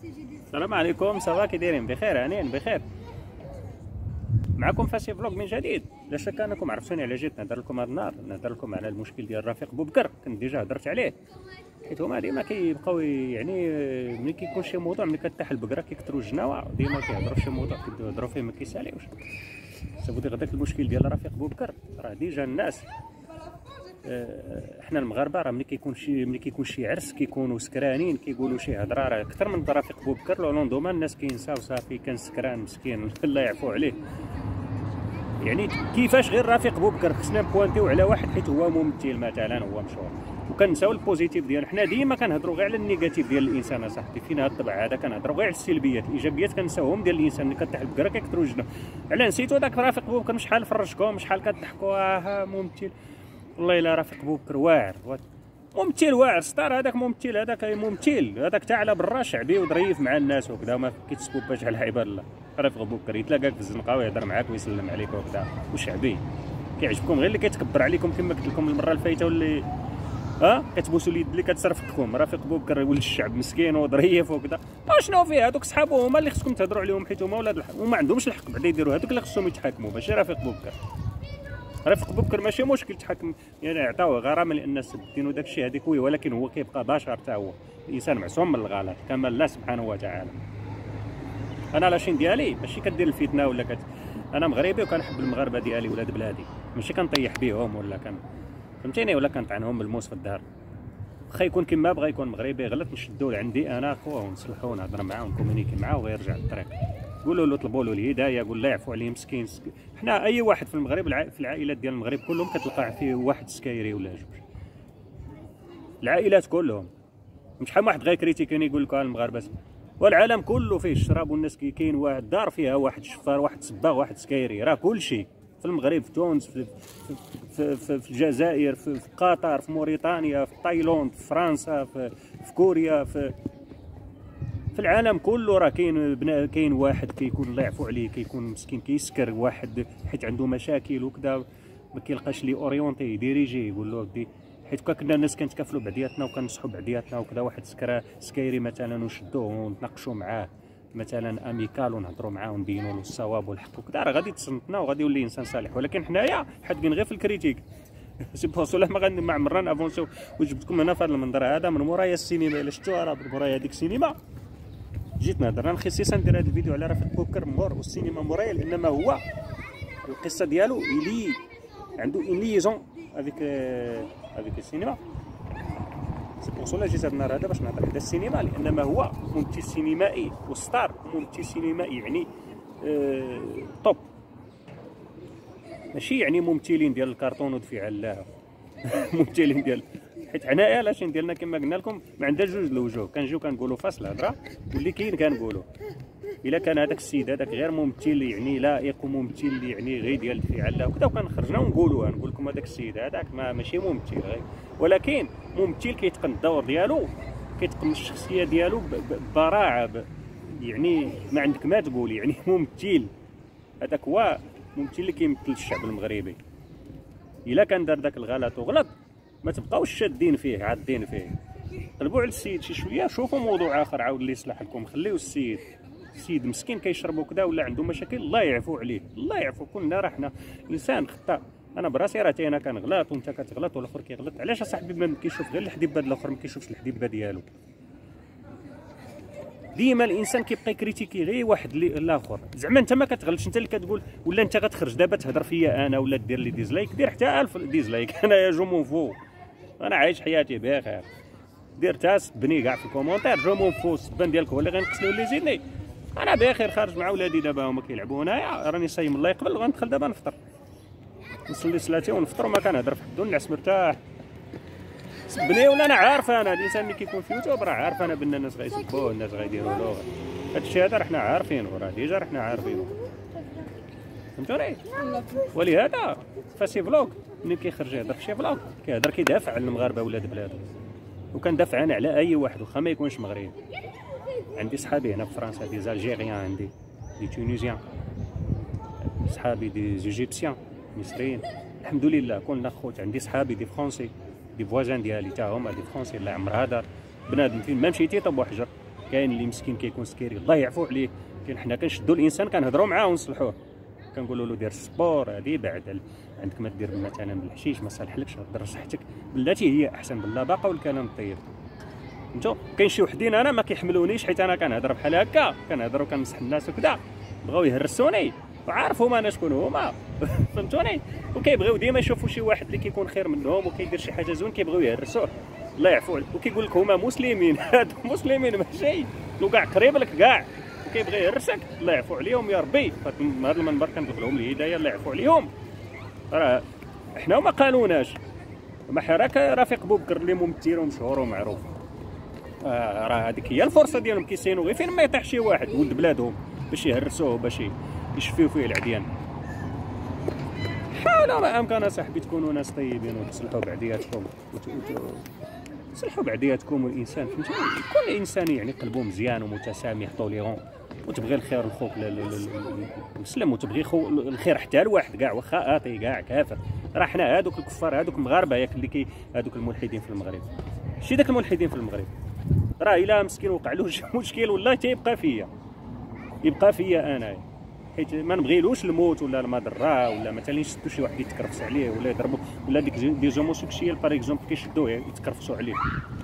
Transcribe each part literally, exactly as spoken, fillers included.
السلام عليكم، صافا كي دايرين؟ بخير؟ هانيين بخير. معكم فاسي فلوق من جديد. لا شك انكم عرفتوني على جيت نهضر لكم هذا النهار، نهضر لكم على المشكل ديال رفيق بوبكر. كنت ديجا هضرت عليه حيت هما ديما كيبقاو يعني ملي كيكون شي موضوع، ملي كطيح البقره كيكثروا الجناوه، ديما كيهضروا في شي موضوع كيهضروا فيه ما كيساليوش. سبودي غداك المشكل ديال رفيق بوبكر راه ديجا الناس احنا المغاربه راه ملي كيكون شي ملي كيكون شي عرس كيكونوا سكرانين، كيقولوا شي هضره راه اكثر من رفيق بوبكر. لو لوندوما الناس كينساو صافي، كان سكران مسكين الله يعفو عليه. يعني كيفاش غير رفيق بوبكر خصنا نبوانتيو على واحد حيت هو ممثل مثلا، هو مشهور، وكنساو البوزيتيف ديالو. حنا ديما كنهضروا غير على النيجاتيف ديال الانسان اصاحبي، فين هذا الطبع هذا كنهضروا غير على السلبيات. الايجابيات كنساوهم ديال الانسان. ملي كطيح البقره كيكثروا الجنه. علاه نسيتو داك رفيق بوبكر شحال فرجكم، شحال كضحكوا ها ممثل. والله الا رفيق بوبكر واعر، ممثل واعر ستار. هذاك ممثل، هذاك ممثل، هذاك تاع على برا شعبي وظريف مع الناس وكذا، ما كيتسكوباش على عباد الله. رفيق بوبكر يتلاقاك في الزنقه ويهضر معاك ويسلم عليك وكذا، وشعبي كيعجبكم غير اللي كيتكبر عليكم كما قلت لكم المره الفايته، واللي ها كتبوسوا اليد اللي كتصرفكم. رفيق بوبكر ولد الشعب مسكين وظريف وكذا. شنو فيه؟ هذوك صحابو هما اللي خصكم تهضروا عليهم حيت هما ولاد الحق وما عندهمش الحق بعدا يديروا. هذوك اللي خصهم يتحاكموا ماشي رفيق بوبكر. رفيق بوبكر ماشي مشكل تحكم، يعني عطاوه غرامه لان الدين وداك الشيء هذيك هو، ولكن هو كيبقى بشر حتى هو انسان معصوم من الغلط كما الله سبحانه وتعالى. انا لاشين ديالي ماشي كدير الفتنه ولا كت... انا مغربي وكنحب المغاربه ديالي ولاد بلادي، ماشي كنطيح بيهم ولا كان فهمتيني ولا كنطعنهم بالموس في الدار. واخا يكون كما بغى يكون مغربي غلط نشدو لعندي انا خوه ونصلحو ونهضر معاه ونكومونيكي معاه وغيرجع للطريق. قولوا له طلبوا له الهدايه، قول له يعفو عليه مسكين. حنا اي واحد في المغرب في العائلات ديال المغرب كلهم كتلقى فيه واحد سكايري ولا جوج، العائلات كلهم. شحال واحد غير كريتيكيني يقول لك المغاربه، والعالم كله فيه الشراب والناس كاين واحد دار فيها واحد شفار واحد صباغ واحد سكايري. راه كلشي في المغرب، في تونس، في, في, في, في الجزائر، في, في قطر، في موريتانيا، في تايلاند، في فرنسا، في, في كوريا، في في العالم كله راه كاين بنا كاين واحد كيكون الله يعفو عليه كيكون مسكين كيسكر واحد حيت عنده مشاكل وكذا، ما كيلقاش لي اورينتي يديريجي يقول له ودي. حيت كنا الناس كنتكافلوا بعضياتنا وكنصحوا بعضياتنا وكذا، واحد سكرا سكايري مثلا ونشدوه ونتناقشوا معاه مثلا اميكال ونهضروا معاه ونبينوا له الصواب والحق وكذا، راه غادي تصنتنا وغادي يولي انسان صالح. ولكن حنايا حادين غير في الكريتيك. سي بوصله ما غادي ما عمرنا افونسيو. وجبتكم هنا في هذا المنظر هذا من مورايا السينما، الا شفتوها راه من مورايا هذيك السينما. جيت نهضر انا خصيصا ندير هذا الفيديو على رفيق بوبكر مور والسينما مورايا، لانما هو القصه ديالو اللي عنده اون ليزون افيك افيك السينما. سي بور سولا جيت هذا النهار هذا باش نهضر على السينما، لانما هو ممثل سينمائي وستار، ممثل سينمائي يعني اه توب، ماشي يعني ممثلين ديال الكرتون ودفع الله ممثلين ديال حيت حنايا لاشين ديالنا كما قلنا لكم ما عندها جوج الوجوه، كنجيو كنقولوا فاس الهضره واللي كاين كنقولوا. الا كان هذاك السيد هذاك غير ممثل يعني لائق وممثل يعني غير ديال الدفاع الله وكذا وكنخرجنا ونقولوها، نقول لكم هذاك السيد هذاك ما ماشي ممثل غير، ولكن ممثل كيتقن الدور ديالو، كيتقن الشخصيه ديالو ببراعه، يعني ما عندك ما تقول يعني ممثل. هذاك هو ممثل اللي كيمثل الشعب المغربي. الا كان دار داك الغلط وغلط ما تبقاوش شادين فيه عادين فيه، قلبوا على السيد شي شويه، شوفوا موضوع اخر عاود اللي يصلح لكم. خليو السيد، السيد مسكين كيشرب وكذا ولا عنده مشاكل، الله يعفو عليه، الله يعفو. كلنا راه حنا انسان خطا. انا براسي راه انا كنغلط وانت كتغلط والاخر كيغلط. علاش اصاحبي ما كيشوف غير الحديبه ديال الاخر ما كيشوفش الحديبه ديالو؟ ديما الانسان كيبقى يكريتيكي غير واحد اللي الاخر. زعما انت ما كتغلطش، انت اللي كتقول ولا انت غتخرج دابا تهضر فيا انا ولا دير لي ديزلايك، دير حتى ألف ديزلايك انا يا جو مون فو، انا عايش حياتي بخير. دير تا سبني كاع في الكومونتير جو مون فو، السبان ديالك هو اللي غينقصني ولا يزيدني. انا بخير خارج مع ولادي دابا هما كيلعبوا هنايا، راني صايم الله يقبل وغندخل دابا نفطر نصلي صلاتي ونفطر وما كنهضر في حدو نعس مرتاح. سبني ولا انا عارف، انا الانسان ملي كيكون في يوتيوب راه عارف انا بان الناس غيسبوه الناس غيديروا له هادشي هذا، راه حنا عارفينه، راه ديجا راه حنا عارفينه فهمتوني. ولهذا فاسي فلوق ملي كيخرج يهضر في شي فلوق كيهضر كيدافع على المغاربه ولاد بلادو، وكندافع انا على اي واحد واخا ما يكونش مغربي. عندي صحابي هنا في فرنسا دي زالجيريان، عندي دي تونيزيان، صحابي دي ايجيبسيان مصريين الحمد لله كلنا خوت. عندي صحابي دي فرونسي، دي فوازان ديالي تا هما دي فرونسي، الله عمرها دار بنادم فين ما مشيتي طب وحجر كاين اللي مسكين كيكون سكيري الله يعفو عليه. كاين حنا كنشدوا الانسان كنهضروا معاه ونصلحوه، كنقولوا له دير السبور هذه بعد عندك ما دير مثلا بالحشيش ما صالحلكش، هضر صحتك بلاتي هي احسن باللباقه والكلام الطيب. انتو كاين شي وحدين انا ما كيحملونيش حيت انا كنهضر بحال هكا، كنهضر وكنمسح الناس وكذا، بغاو يهرسوني وعارفهم انا شكون هما فهمتوني، وكيبغيو ديما يشوفوا شي واحد اللي كيكون خير منهم وكيدير شي حاجه زوين كيبغيو يهرسوه الله يعفو عليه، وكيقول لك هما مسلمين هادو مسلمين ماشي وكاع قريب لك كاع وكيبغي يهرسك الله يعفو عليهم يا ربي. هذا المنبر كنطلب لهم الهدايه الله يعفو عليهم. راه حنا وما قالوناش ما حراك رفيق بوبكر اللي ممثل ومشهور ومعروف، آه راه هذيك هي الفرصه ديالهم كيسينوا غير فين ما يطيح شي واحد ولد بلادهم باش يهرسوه باش يشفيو فيه العديان. حاولوا ما امكن صاحبي تكونوا ناس طيبين وتصلحوا بعضياتكم تصلحوا بعضياتكم، والانسان فهمتي كل انسان يعني قلبه مزيان ومتسامح طوليرون وتبغي الخير لخوك المسلم وتبغي خو الخير حتى لواحد كاع واخا اطي كاع كافر. راه حنا هادوك الكفار هادوك المغاربه ياك اللي كي هادوك الملحدين في المغرب، شي داك الملحدين في المغرب راه الا مسكين وقع له شي مشكل والله تيبقى فيا يبقى فيا انا، حيت ما نبغيلوش الموت ولا المضره ولا مثلا يشدوا شي واحد يتكرفس عليه ولا يضربوا ولا ديك دي زوموسيكسيال باغ اكزومبل كيشدوه يتكرفسوا عليه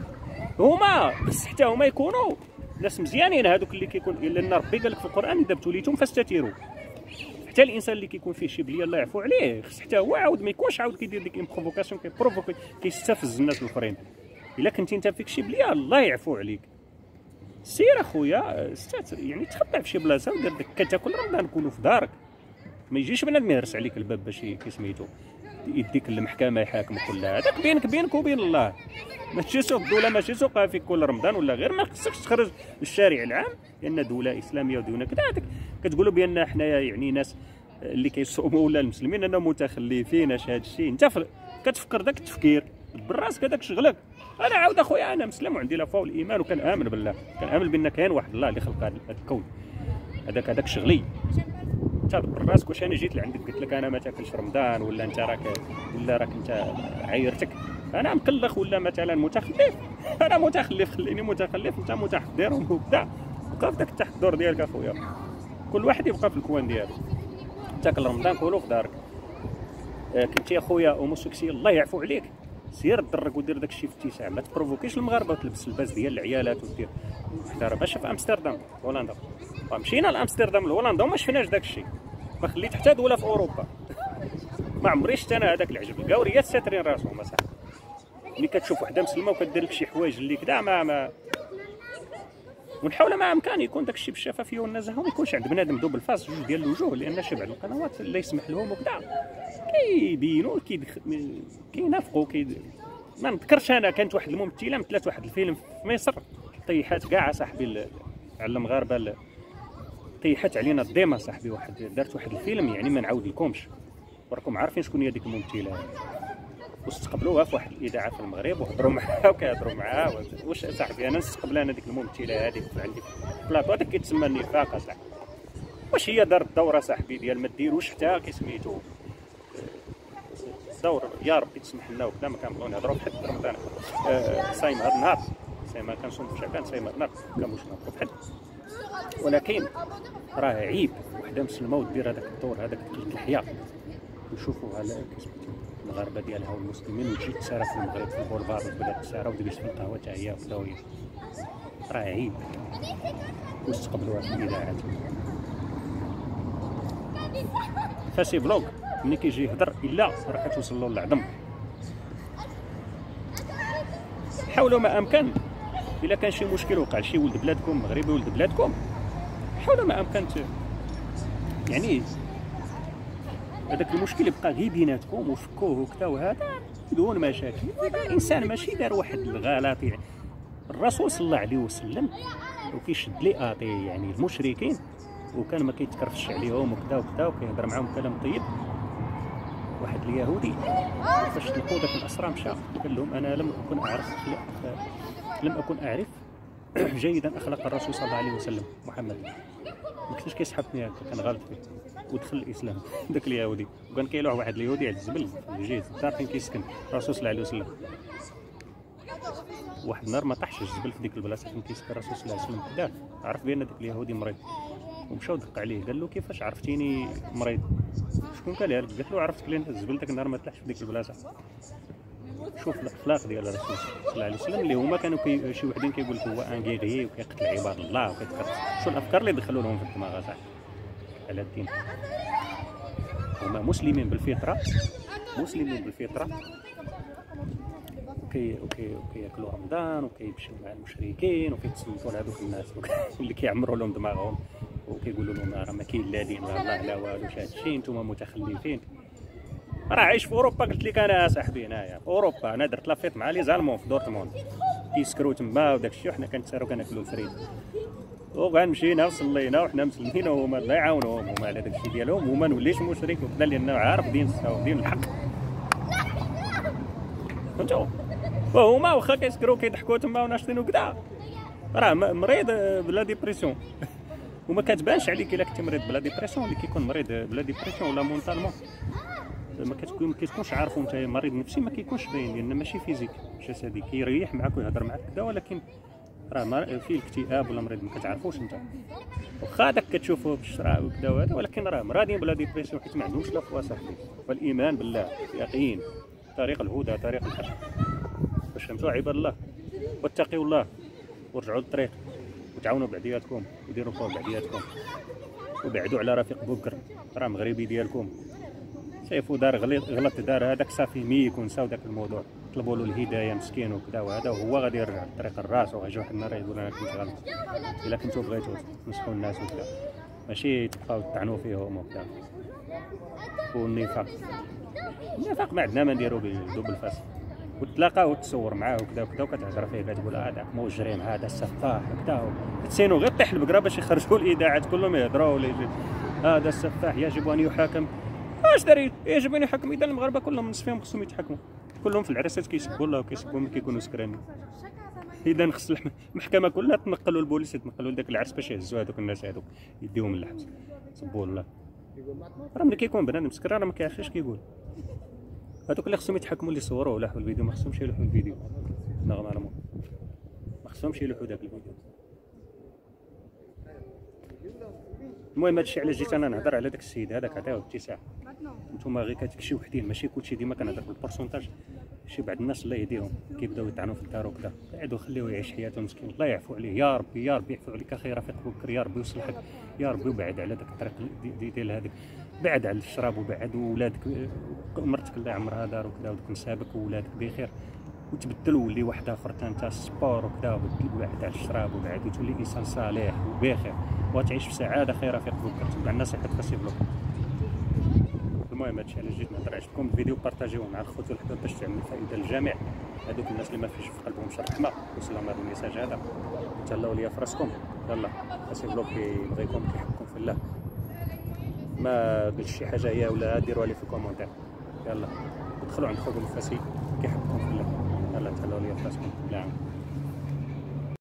هما، بس حتى هما يكونوا ناس مزيانين هذوك اللي كيكون، لان ربي قال لك في القران اذا ابتليتم فاستتيروا. حتى الانسان اللي كيكون فيه شي بليه الله يعفو عليه خص حتى هو عاود ما يكونش عاود كيدير ديك امبروفوكاسيون كيبروفوكي كيستفز الناس الاخرين. الا كنتي انت فيك شي بليه الله يعفو عليك سير اخويا استات يعني تخبع في شي بلاصه ودير داك كتاكل رمضان كله في دارك، ما يجيش بنادم يهرس عليك الباب باش كيسميتو يديك للمحكمه يحاكمك ولا هذاك بينك بينك وبين الله. ماشي سوق الدوله ماشي سوق فيك كل رمضان ولا غير ما خصكش تخرج للشارع العام لان دوله اسلاميه ودوله كذا كتقولوا بان حنايا يعني ناس اللي كيصوموا ولا المسلمين انهم متخلفين اش هذا الشيء. انت كتفكر داك التفكير براسك هذاك شغلك. انا عاود اخويا انا مسلم وعندي الوفاء والايمان وكنامن بالله، كنامن بان كاين واحد الله اللي خلق هذا الكون، هذاك هذاك شغلي. انت دبر راسك واش انا جيت لعندك قلت لك انا ما تاكلش رمضان ولا انت راك ولا راك انت عايرتك انا مكلخ ولا مثلا متخلف. انا متخلف خليني متخلف انت متحضر وبدا بقى في داك التحضر ديالك اخويا. كل واحد يبقى في الكوان ديالو. تاكل رمضان كله في دارك. آه كنتي اخويا هوموسيكسيال الله يعفو عليك سير درك ودير داك الشيء في اتساع، ما تبروفوكيش المغاربه وتلبس الباس ديال العيالات ودير حتى باش في امستردام هولندا. مشينا لامستردام لهولندا وما شفناش داك الشيء، ما خليت حتى دوله في اوروبا ما عمري شفت انا هذاك العجب. الكاوريات ساترين راسهم اصاحبي. ملي كتشوف وحده مسلمه وكدير لك شي حوايج اللي كذا ما ما ونحاول ما امكن يكون داك الشيء بالشفافيه والنزاهه وما يكونش عند بنادم دوب الفاس جوج ديال الوجوه، لان شي بعض القنوات لا يسمح لهم وكذا كيبينوا كينافقوا كي ما نذكرش. انا كانت واحد الممثله مثلات واحد الفيلم في مصر طيحات كاع صاحبي على المغاربه، طيحات علينا الديما صاحبي. واحد دارت واحد الفيلم يعني ما نعاود لكمش وراكم عارفين شكون هي ديك الممثله، واستقبلوها في واحد الاذاعه في المغرب وهضروا معاها وكيهضروا معاها. واش صاحبي انا نستقبل انا ديك الممثله هذيك عندي في بلاطو هذاك كيتسمى النفاق صاحبي. واش هي دارت الدوره صاحبي ديال ما ديروش حتى كيسميتو دور يا ربي تسمح لنا وكذا، ما كنبغيو نهضروا في حد رمضان أه صايم هذا النهار صايم ما كنصوم في شعبان صايم هذا النهار ما كنبغيوش نهضروا في حد. ولكن راه عيب وحده مسلمه ودير هذاك الدور هذاك قله الحياه ويشوفوا على كسميتو المغاربه ديالها والمسلمين وتجي تسارى في المغرب في البولفار وتبدا تسارى وتجلس في القهوه حتى هي وكذا. راه عيب واستقبلوها في الاذاعات. فاسي فلوغ ملي كيجي يهضر الا راه كتوصل له العظم. حاولوا ما امكن الا كان شي مشكل وقع لشي ولد بلادكم مغربي ولد بلادكم حاولوا ما امكن يعني هذاك المشكل يبقى غير بيناتكم وفكوه وكذا وهذا بدون مشاكل. الانسان ماشي دار واحد الغلط يعني. الرسول صلى الله عليه وسلم وكيشد لي اطي يعني المشركين وكان ما كيتكرفش عليهم وكذا وكذا وكيهضر معاهم كلام طيب. واحد اليهودي فاش تلقوا داك الاسرى مشى قال لهم انا لم اكن اعرف لم اكن اعرف جيدا اخلاق الرسول صلى الله عليه وسلم محمد، ما كنتش كيسحبني هكا كان غلط فيه ودخل الاسلام. داك اليهودي وكان كاين واحد اليهودي على الجبل في الجيز الدار فين كيسكن الرسول صلى الله عليه وسلم واحد النهار ما طاحش الجبل في ديك البلاصه فين كيسكر الرسول صلى الله عليه وسلم حداه، عرف بان داك اليهودي مريض، ومشاو دق عليه قال له كيفاش عرفتيني مريض؟ شكون قالها لك؟ قالت له عرفتك لان الزبل داك النهار ما طلعش في ديك البلاصه. شوف الاخلاق ديال الرسول صلى الله عليه وسلم اللي هما كانوا كي شي وحدين كيقول لك هو ان غيغي وكيقتل عباد الله وكيتقتل، شو الافكار اللي دخلوا لهم في الدماغ صح على الدين؟ هما مسلمين بالفطره، مسلمين بالفطره، وكي وكي وكياكلوا رمضان وكيمشيو مع المشركين وكيتصنتوا لهذوك الناس اللي كيعمروا لهم دماغهم وكيقولوا لهم راه ما كاين لا دين لا الله لا والو، شادشي نتوما متخلفين. راه عايش في اوروبا، قلت لك انا صاحبي هنايا في اوروبا، انا درت لافيت مع لي زالمون في دورتموند كيسكروا تما وداك الشيء، وحنا كنتساروا كناكلوا الفريد وغنمشينا وصلينا وحنا مسلمين وهما الله يعاونهم هما على داك الشيء ديالهم، وما نوليش مشرك وكذا لانه عارف دين دين الحق. فهمتوا؟ وهما واخا كيسكروا كيضحكوا تما وناشطين وكذا، راه مريض بلا ديبرسيون وما كتبانش عليك الا كنتي مريض بلا ديبرسيون. اللي كيكون مريض بلا ديبرسيون ولا مونطالمون ما كتكون ما كتكونش عارفو انت مريض نفسي، ما كيكونش باين لان ماشي فيزيك جسدي، كيريح معاك ويهضر معاك كذا، ولكن راه فيه الاكتئاب ولا مريض ما كتعرفوش انت، واخا داك كتشوفوه بالشرع وكذا وهذا، ولكن راه مرادين بلا ديبرسيون حيت ما عندهمش لا فوا صاحبي. والايمان بالله يقين طريق الهدى طريق الحق. باش فهمتوا عباد الله؟ واتقوا الله ورجعوا للطريق وتعاونوا بعضياتكم وديروا فوق بعضياتكم وبعدوا على رفيق بوكر راه مغربي ديالكم. شايفو دار غلط دار هذاك صافي ميك ونساو داك الموضوع، طلبوا له الهدايه مسكين وكذا وهذا، وهو غادي يرجع لطريق الراس وغيجي واحد النهار يقول انا كنت غلط. الا كنتو بغيتو تنصحوا الناس وكذا ماشي تبقاو تطعنوا فيهم وكذا. والنفاق النفاق ما عندنا ما نديرو به بالفاس، وتلاقاه وتصور معاه وكذا وكذا وكتهضر فيه كتقول هذاك مجرم هذا السفاح وكذا، تسينو غير طيح البقره باش يخرجوا الاذاعات كلهم يهضروا هذا السفاح يجب ان يحاكم. اش داري يجب ان يحكم؟ اذا المغاربه كلهم نصفهم خصهم يتحكموا، كلهم في العرسات كيسبوا الله وكيسبوا ملي كيكونوا سكرانين. اذا خص المحكمه كلها تنقلوا البوليس يتنقلوا لذاك العرس باش يهزوا هذوك الناس هذوك يديوهم للحبس. سبوا الله، راه ملي كيكون بنادم سكران راه ما كيعرفش اش كيقول. هذوك اللي خصهم يتحكموا اللي صوروا ولا حوا الفيديو ما خصهمش يلوحوا الفيديو نورمالمون، ما خصهمش يلوحوا داك الفيديو. المهم هادشي علاش جيت انا نهضر على داك السيد هذاك، عطيوه اتساع. نتوما غير كتكشي وحدين ماشي كلشي، ديما كنهضر بالبورسونتاج. شي بعض الناس الله يهديهم كيبداو يطعنوا في الدار وكذا، قعدوا خليوه يعيش حياته مسكين، الله يعفو عليه يا ربي يا ربي يعفو عليك اخي رفيق بكر، يا ربي يصلحك يا ربي، وبعد على داك الطريق ديال هذيك، بعد على الشراب وبعد وولادك مرتك الله يعمرها دار وكذا ودوك نسابك وولادك بخير، وتبدل وولي واحد اخر انت السبور وكذا، وبعد على الشراب وبعد وتولي انسان صالح وبخير وتعيش في سعاده خير رفيق بكر. تبع النصيحه خاص يبلغ. المهم هادشي علاش جيت نهضر. عجبكم الفيديو بارطاجيوه مع الخوت والحباب باش تعمل فائده للجميع. هذوك الناس اللي ما فيش في قلبهم شر رحمه وصلهم هذا الميساج هذا، تهلاو ليا في راسكم. يلا خاص يبلغ كيبغيكم كيحبكم في الله، ما قلتش شي حاجه هي ولا ديروها لي في الكومونتير. يلا ادخلوا عند خوكم الفاسي كيحبكم في الله. يلا تهلاو ليا في راسكم. لا